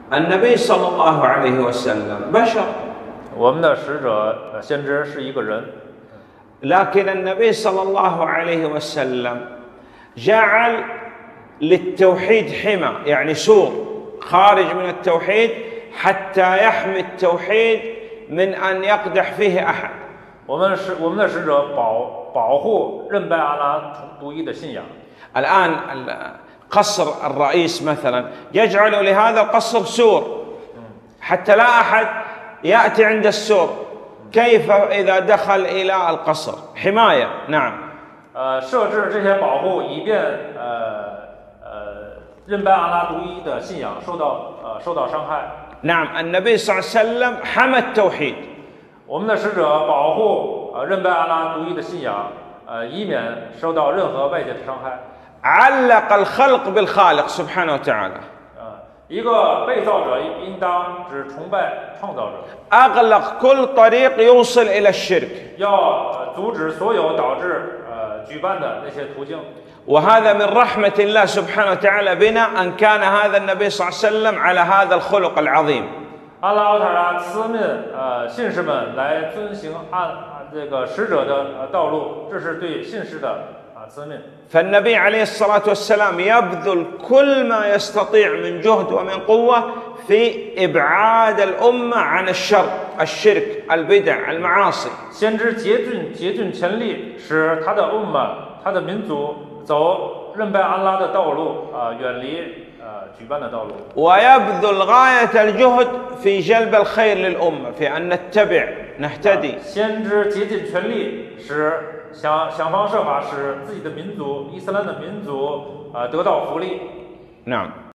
النبي صلى الله عليه وسلم بشر. 我们的使者先知是一个人， لكن النبي صلى الله عليه وسلم جعل للتوحيد حمى، يعني سور خارج من التوحيد حتى يحمي التوحيد من أن يقدح فيه أحد. 我们的使者保护认拜阿拉独一的信仰。 الآن قصر الرئيس مثلا يجعل لهذا القصر سور حتى لا أحد يأتي عند السور، كيف إذا دخل إلى القصر؟ حماية. نعم. 设置这些保护，以便认拜阿拉独一的信仰受到伤害。 نعم النبي صلى الله عليه وسلم حمى التوحيد. 我们的使者保护认拜阿拉独一的信仰，以免受到任何外界的伤害。 علق الخلق بالخالق سبحانه وتعالى. 一个被造者应当只崇拜创造者。 أغلق كل طريق يوصل إلى الشرك. 要阻止所有导致举办的那些途径。 وهذا من رحمة الله سبحانه وتعالى بنا أن كان هذا النبي صلى الله عليه وسلم على هذا الخلق العظيم. 阿拉奥塔拉赐命信士们来遵行按这个使者的道路，这是对信士的赐命。 فالنبي عليه الصلاة والسلام يبذل كل ما يستطيع من جهد ومن قوة في إبعاد الأمة عن الشر، الشرك، البدع، المعاصي. 先知竭尽全力，使他的他的民族走认拜安拉的道路，远离举办的道路。 ويبذل غاية الجهد في جلب الخير للأمة، في أن نتبع نهتدي. 先知竭尽全力，使想方设法使自己的民族伊斯兰的民族得到福利。 نعم.